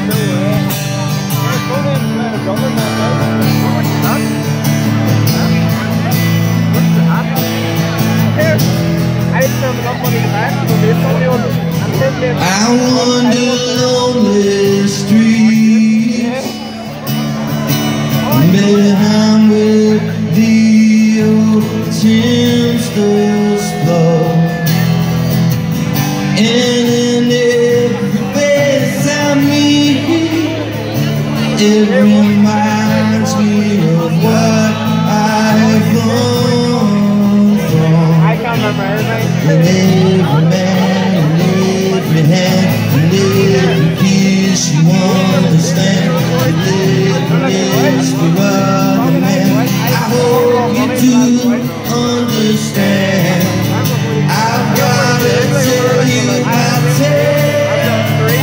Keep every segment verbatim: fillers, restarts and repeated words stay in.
I wander lonely streets behind where the old Thames flow, and in every place I meet, it reminds me of what I've gone from. I can't remember everything. And every man, and every hand, and every piece you understand, and every spirit of man, I hope you do understand. I've got to tell you my tale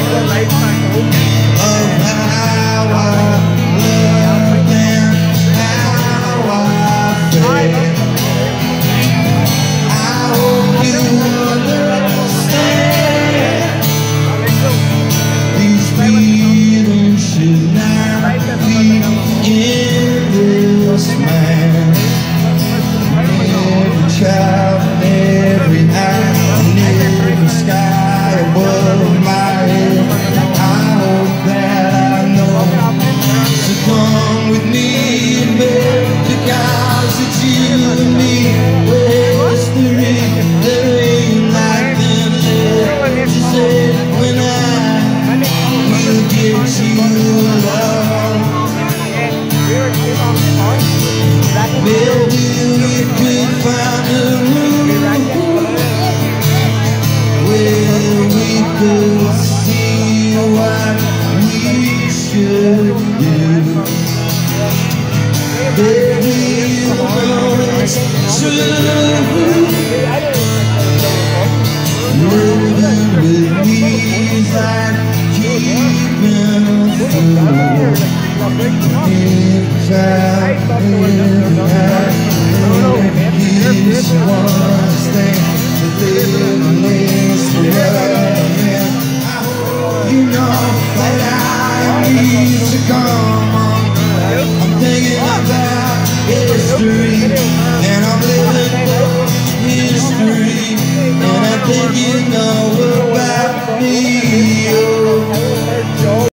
of how I loved and how I felt. I hope you understand. These feelings should not be in this man. Every child and every eye and every sky above my head, I hope that I know. So come with me and babe, because it's you and me. Well, history, there ain't like that. She said when I will get you along. Maybe we could find a room where we could see what we should do. Baby, you know it's true. Living with me is like keeping a fool. If I